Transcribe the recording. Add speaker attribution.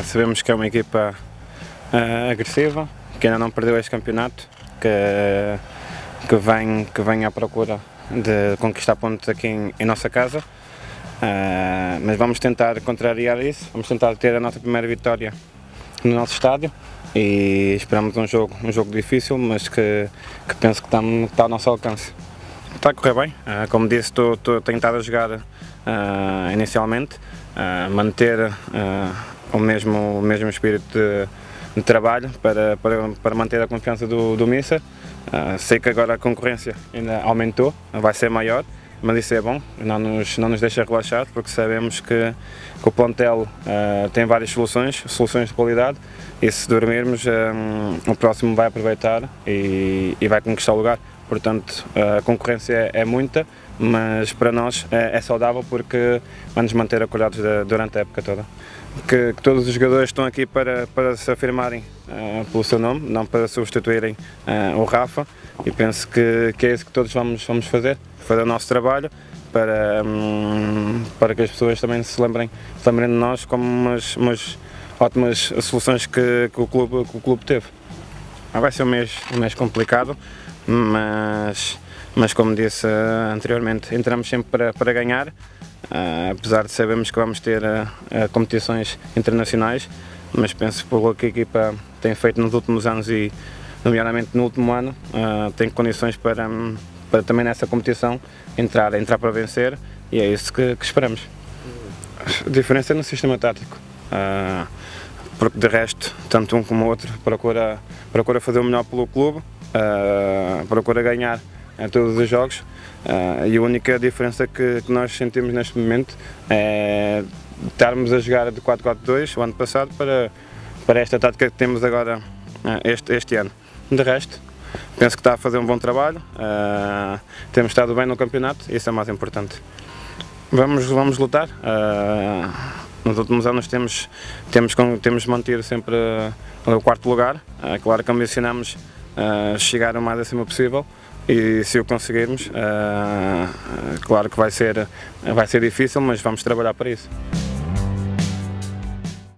Speaker 1: Sabemos que é uma equipa agressiva, que ainda não perdeu este campeonato, que vem à procura de conquistar pontos aqui em nossa casa, mas vamos tentar contrariar isso, vamos tentar ter a nossa primeira vitória no nosso estádio e esperamos um jogo difícil, mas que penso que está ao nosso alcance. Está a correr bem, como disse, tenho estado a jogar inicialmente, manter o mesmo espírito de trabalho para manter a confiança do Missa. Sei que agora a concorrência ainda aumentou, vai ser maior, mas isso é bom, não nos deixa relaxar, porque sabemos que o plantel tem várias soluções de qualidade, e se dormirmos o próximo vai aproveitar e vai conquistar o lugar. Portanto, a concorrência é muita, mas para nós é saudável porque vai nos manter acordados durante a época toda. Que todos os jogadores estão aqui para se afirmarem pelo seu nome, não para substituírem o Rafa, e penso que é isso que todos vamos fazer o nosso trabalho, para que as pessoas também se lembrem de nós como umas ótimas soluções que o clube teve. Vai ser um mês complicado, mas como disse anteriormente, entramos sempre para ganhar, apesar de sabermos que vamos ter competições internacionais, mas penso que pelo que a equipa tem feito nos últimos anos e nomeadamente no último ano, tem condições para também nessa competição entrar para vencer, e é isso que esperamos. A diferença é no sistema tático, porque de resto, tanto um como o outro procura fazer o melhor pelo clube, procura ganhar todos os jogos, e a única diferença que nós sentimos neste momento é estarmos a jogar de 4-4-2 o ano passado para esta tática que temos agora este ano. De resto, penso que está a fazer um bom trabalho, temos estado bem no campeonato, e isso é o mais importante. Vamos lutar. Nos últimos anos temos mantido sempre o quarto lugar. Claro que ambicionamos chegar o mais acima possível, e se o conseguirmos, claro que vai ser difícil, mas vamos trabalhar para isso.